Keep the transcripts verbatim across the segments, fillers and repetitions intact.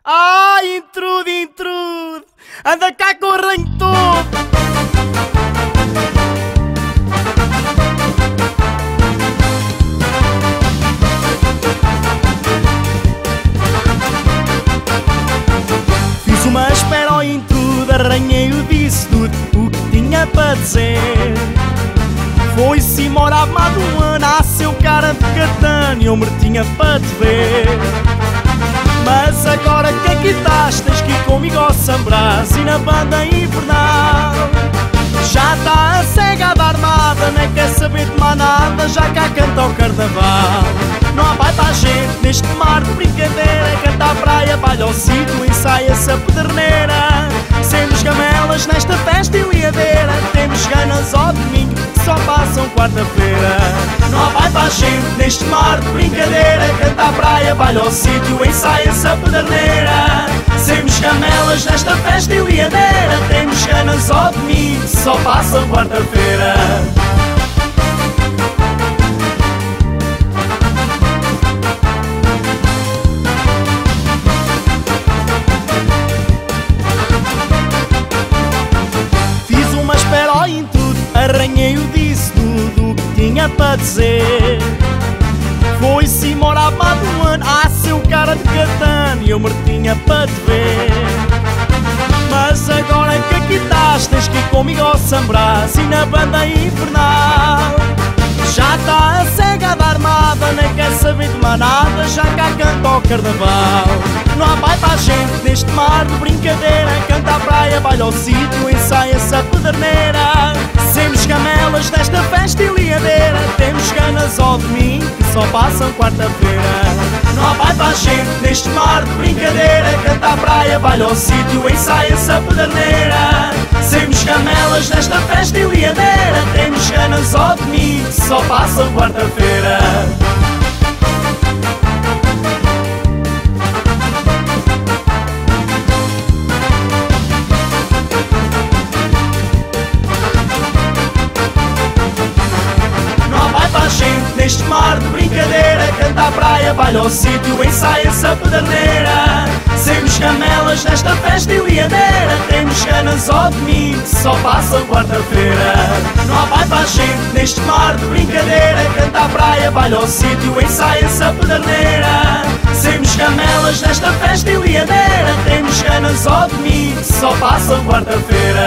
Ai, intrude, intrude, anda cá com o arranho todo. Fiz uma espera ao intrude, arranhei-o, disse tudo o que tinha para dizer. Foi-se embora há mais de um ano, à seu cara de catano, e eu me tinha para te ver. Mas agora que aqui estás, tens que ir comigo ao Sambrás e na banda infernal. Já está a cega da armada, nem quer saber de mais nada, já cá canta o carnaval. Não há baita gente neste mar de brincadeira, canta a praia, baila ao sítio, ensaia-se a pederneira. Semos gamelas nesta festa ilhadeira, temos ganas ao domingo, que só passam quarta-feira. Não há baita gente neste mar de brincadeira, canta a praia, baila ao sítio, ensaia-se a pederneira. Semos gamelas nesta festa ilhadeira, temos ganas ao domingo, que só passam quarta-feira. Arranhei-o, disse tudo o que tinha para dizer. Foi-se embora há mais de um ano, à seu cara de catano, e eu me tinha para te ver. Mas agora que aqui estás, tens que ir comigo ao Sambrás e na banda infernal. Já está a cega da armada, nem quer saber de mais nada, já cá canta o carnaval. Não há baita gente neste mar de brincadeira, canta a praia, baila ao sítio, ensaia-se a pederneira. Semos gamelas nesta festa ilhadeira, temos ganas ao domingo, que só passam quarta-feira. Não há baita gente neste mar de brincadeira, canta a praia, baila ao sítio, ensaia-se a pederneira. Semos gamelas nesta festa ilhadeira, temos ganas ao domingo, que só passam quarta-feira. Neste mar de brincadeira, canta a praia, baila ao sítio, ensaia-se a pederneira. Semos gamelas nesta festa ilhadeira, temos ganas ao domingo, que só passam quarta-feira. Não há baita gente neste mar de brincadeira, canta a praia, baila ao sítio, ensaia-se a pederneira. Semos gamelas nesta festa ilhadeira, temos ganas ao domingo, que só passam quarta-feira.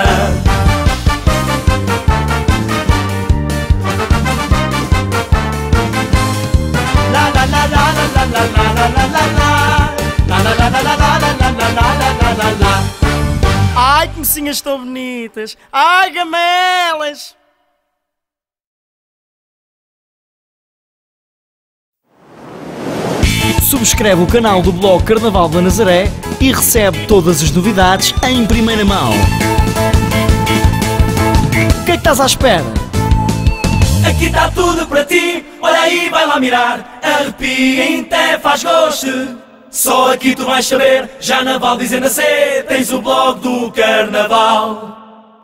Ai, que mocinhas tão bonitas! Ai, gamelas! Subscreve o canal do blog Carnaval da Nazaré e recebe todas as novidades em primeira mão. O que é que estás à espera? Aqui está tudo para ti, olha aí, vai lá mirar. Arrepia, até faz gosto. Só aqui tu vais saber, já na Val dizendo a C, tens o blog do Carnaval.